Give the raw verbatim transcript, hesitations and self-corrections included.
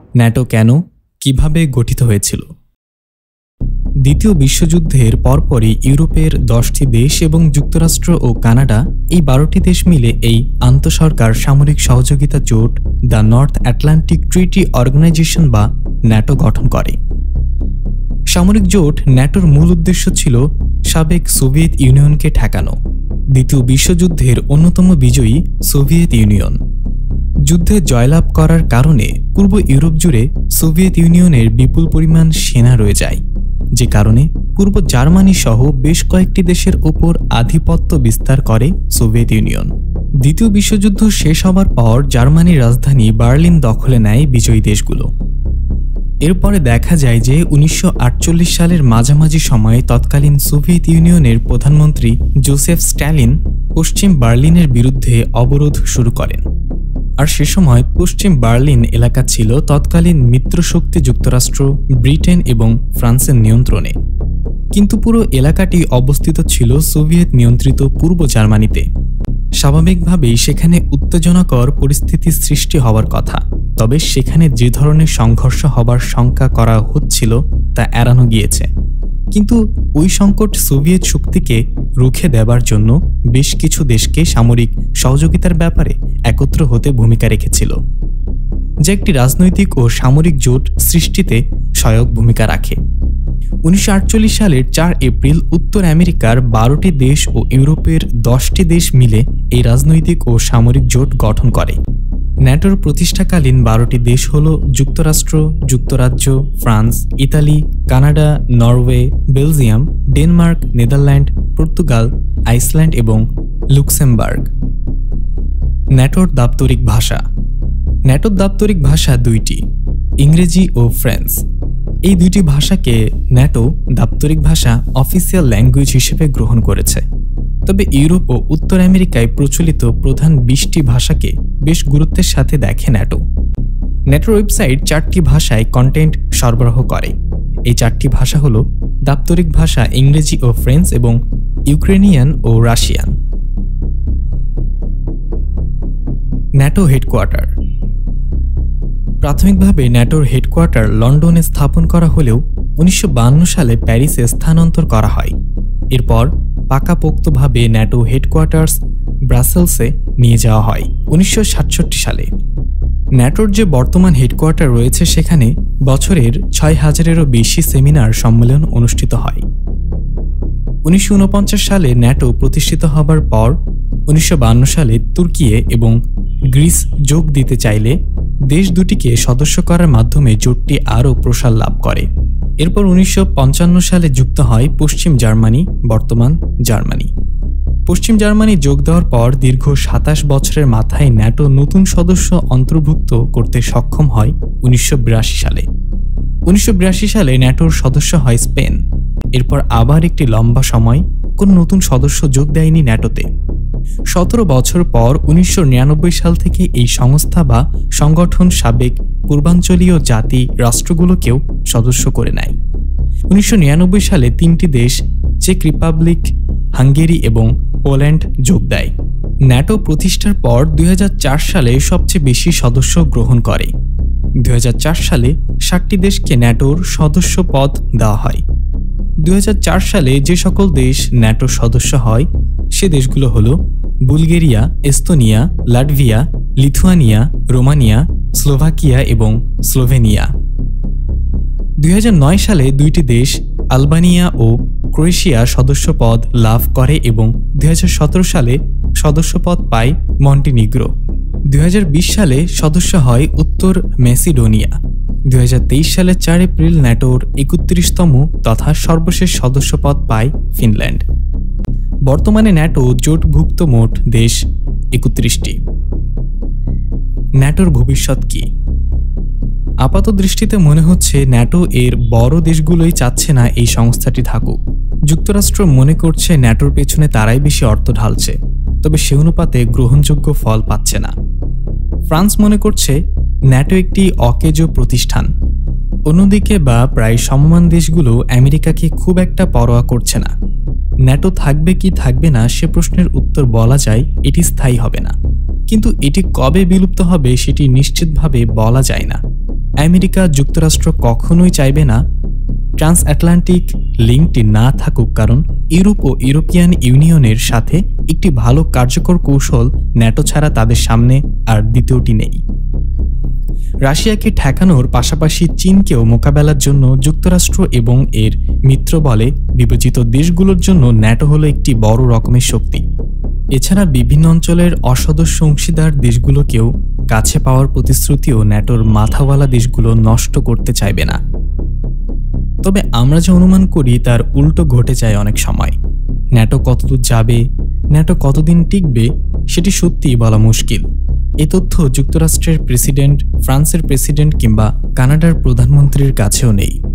NATO কেন, কিভাবে গঠিত হয়েছিল? দ্বিতীয় বিশ্বযুদ্ধের পরপরই ইউরোপের দশটি দেশ এবং যুক্তরাষ্ট্র ও কানাডা এই বারোটি দেশ মিলে এই আন্তঃসরকার সামরিক সহযোগিতা জোট the North Atlantic Treaty Organization বা ন্যাটো গঠন করে। সামরিক জোট ন্যাটোর মূল উদ্দেশ্য ছিল সাবেক সোভিয়েত ইউনিয়নকে ঠেকানো। দ্বিতীয় বিশ্বযুদ্ধের অন্যতম বিজয়ী সোভিয়েত ইউনিয়ন যুদ্ধে জয়লাভ করার কারণে পূর্ব ইউরোপ জুড়ে সোভিয়েত ইউনিয়নের বিপুল পরিমাণ সেনা রয়ে যায়, যে কারণে পূর্ব জার্মানি সহ বেশ কয়েকটি দেশের ওপর আধিপত্য বিস্তার করে সোভিয়েত ইউনিয়ন। দ্বিতীয় বিশ্বযুদ্ধ শেষ হবার পর জার্মানির রাজধানী বার্লিন দখলে নেয় বিজয়ী দেশগুলো। এরপরে দেখা যায় যে উনিশশো আটচল্লিশ সালের মাঝামাঝি সময়ে তৎকালীন সোভিয়েত ইউনিয়নের প্রধানমন্ত্রী জোসেফ স্ট্যালিন পশ্চিম বার্লিনের বিরুদ্ধে অবরোধ শুরু করেন। আর সে সময় পশ্চিম বার্লিন এলাকা ছিল তৎকালীন মিত্রশক্তি যুক্তরাষ্ট্র, ব্রিটেন এবং ফ্রান্সের নিয়ন্ত্রণে, কিন্তু পুরো এলাকাটি অবস্থিত ছিল সোভিয়েত নিয়ন্ত্রিত পূর্ব জার্মানিতে। স্বাভাবিকভাবেই সেখানে উত্তেজনাকর পরিস্থিতি সৃষ্টি হওয়ার কথা, তবে সেখানে যে ধরনের সংঘর্ষ হবার শঙ্কা করা হচ্ছিল তা এড়ানো গিয়েছে। কিন্তু ওই সংকট সোভিয়েত শক্তিকে রুখে দেবার জন্য বেশ কিছু দেশকে সামরিক সহযোগিতার ব্যাপারে একত্র হতে ভূমিকা রেখেছিল, যা একটি রাজনৈতিক ও সামরিক জোট সৃষ্টিতে সহায়ক ভূমিকা রাখে। উনিশশো আটচল্লিশ সালের চার এপ্রিল উত্তর আমেরিকার বারোটি দেশ ও ইউরোপের দশটি দেশ মিলে এই রাজনৈতিক ও সামরিক জোট গঠন করে। ন্যাটোর প্রতিষ্ঠাকালীন বারোটি দেশ হল যুক্তরাষ্ট্র, যুক্তরাজ্য, France, Italy, Canada, Norway, Belgium, Denmark, Netherland, Portugal, Iceland এবং লুক্সেমবার্গ। ন্যাটোর দাপ্তরিক ভাষা। ন্যাটোর দাপ্তরিক ভাষা দুইটি, ইংরেজি ও ফ্রেঞ্চ। এই দুইটি ভাষাকে ন্যাটো দাপ্তরিক ভাষা অফিসিয়াল ল্যাঙ্গুয়েজ হিসেবে গ্রহণ করেছে। তবে ইউরোপ ও উত্তর আমেরিকায় প্রচলিত প্রধান বিশটি ভাষাকে বেশ গুরুত্বের সাথে দেখে ন্যাটো। ন্যাটোর ওয়েবসাইট চারটি ভাষায় কন্টেন্ট সরবরাহ করে। এই চারটি ভাষা হল দাপ্তরিক ভাষা ইংরেজি ও ফ্রেঞ্চ এবং ইউক্রেনিয়ান ও রাশিয়ান। NATO headquarter. প্রাথমিকভাবে ন্যাটোর হেডকোয়ার্টার লন্ডনে স্থাপন করা হলেও উনিশশো বাহান্ন সালে প্যারিসে স্থানান্তর করা হয়। এরপর পাকাপোক্তভাবে ন্যাটো হেডকোয়ার্টার্স ব্রাসেলসে নিয়ে যাওয়া হয় উনিশশো সাতষট্টি সালে। ন্যাটোর যে বর্তমান হেডকোয়ার্টার রয়েছে সেখানে বছরের ছয় হাজারেরও বেশি সেমিনার সম্মেলন অনুষ্ঠিত হয়। উনিশশো উনপঞ্চাশ সালে ন্যাটো প্রতিষ্ঠিত হবার পর উনিশশো বাহান্ন সালে তুর্কিয়ে এবং গ্রিস যোগ দিতে চাইলে দেশ দুটিকে সদস্য করার মাধ্যমে জোটটি আরও প্রসার লাভ করে। এরপর উনিশশো পঞ্চান্ন সালে যুক্ত হয় পশ্চিম জার্মানি, বর্তমান জার্মানি। পশ্চিম জার্মানি যোগ দেওয়ার পর দীর্ঘ সাতাশ বছরের মাথায় ন্যাটো নতুন সদস্য অন্তর্ভুক্ত করতে সক্ষম হয় উনিশশো বিরাশি সালে। উনিশশো বিরাশি সালে ন্যাটোর সদস্য হয় স্পেন। এরপর আবার একটি লম্বা সময় কোনো নতুন সদস্য যোগ দেয়নি ন্যাটোতে। সতেরো বছর পর উনিশশো নিরানব্বই সাল থেকে এই সংস্থা বা সংগঠন সাবেক পূর্বাঞ্চলীয় জাতি রাষ্ট্রগুলোকেও সদস্য করে নেয়। উনিশশো নিরানব্বই সালে তিনটি দেশ, চেক রিপাবলিক, হাঙ্গেরি এবং পোল্যান্ড যোগ দেয়। ন্যাটো প্রতিষ্ঠার পর দুই হাজার চার সালে সবচেয়ে বেশি সদস্য গ্রহণ করে। দুই হাজার চার সালে ষাটটি দেশকে ন্যাটোর সদস্য পদ দেওয়া হয়। দুই হাজার চার সালে যে সকল দেশ ন্যাটোর সদস্য হয় সে দেশগুলো হল Bulgaria, Estonia, Latvia, Lithuania, Romania, Slovakia এবং স্লোভেনিয়া। দুই হাজার নয় সালে দুইটি দেশ আলবানিয়া ও ক্রোয়েশিয়া সদস্যপদ লাভ করে এবং দুই হাজার সতেরো সালে সদস্যপদ পায় মন্টিনিগ্রো। দুই হাজার বিশ সালে সদস্য হয় উত্তর ম্যাসিডোনিয়া। দুই হাজার তেইশ সালের চার এপ্রিল ন্যাটোর একত্রিশতম তথা সর্বশেষ সদস্যপদ পায় ফিনল্যান্ড। বর্তমানে ন্যাটো জোটভুক্ত মোট দেশ একত্রিশটি। ন্যাটোর ভবিষ্যৎ কি? আপাত দৃষ্টিতে মনে হচ্ছে ন্যাটো এর বড় দেশগুলোই চাচ্ছে না এই সংস্থাটি থাকুক। যুক্তরাষ্ট্র মনে করছে ন্যাটোর পেছনে তারাই বেশি অর্থ ঢালছে, তবে সে অনুপাতে গ্রহণযোগ্য ফল পাচ্ছে না। ফ্রান্স মনে করছে ন্যাটো একটি অকেজো প্রতিষ্ঠান। অন্যদিকে বা প্রায় সমমান দেশগুলো আমেরিকাকে খুব একটা পরোয়া করছে না। ন্যাটো থাকবে কি থাকবে না সে প্রশ্নের উত্তর বলা যায় এটি স্থায়ী হবে না, কিন্তু এটি কবে বিলুপ্ত হবে সেটি নিশ্চিতভাবে বলা যায় না। আমেরিকা যুক্তরাষ্ট্র কখনোই চাইবে না ট্রান্স আটলান্টিক লিঙ্কটি না থাকুক, কারণ ইউরোপ ও ইউরোপিয়ান ইউনিয়নের সাথে একটি ভালো কার্যকর কৌশল ন্যাটো ছাড়া তাদের সামনে আর দ্বিতীয়টি নেই। রাশিয়াকে ঠেকানোর পাশাপাশি চীনকেও মোকাবেলার জন্য যুক্তরাষ্ট্র এবং এর মিত্র বলে বিবেচিত দেশগুলোর জন্য ন্যাটো হলো একটি বড় রকমের শক্তি। এছাড়া বিভিন্ন অঞ্চলের অসদস্য অংশীদার দেশগুলোকেও কাছে পাওয়ার প্রতিশ্রুতিও ন্যাটোর মাথাওয়ালা দেশগুলো নষ্ট করতে চাইবে না। তবে আমরা যে অনুমান করি তার উল্টো ঘটে যায় অনেক সময়। ন্যাটো কতদূর যাবে, ন্যাটো কতদিন টিকবে, সেটি সত্যিই বলা মুশকিল। এ তথ্য যুক্তরাষ্ট্রের প্রেসিডেন্ট, ফ্রান্সের প্রেসিডেন্ট কিংবা কানাডার প্রধানমন্ত্রীর কাছেও নেই।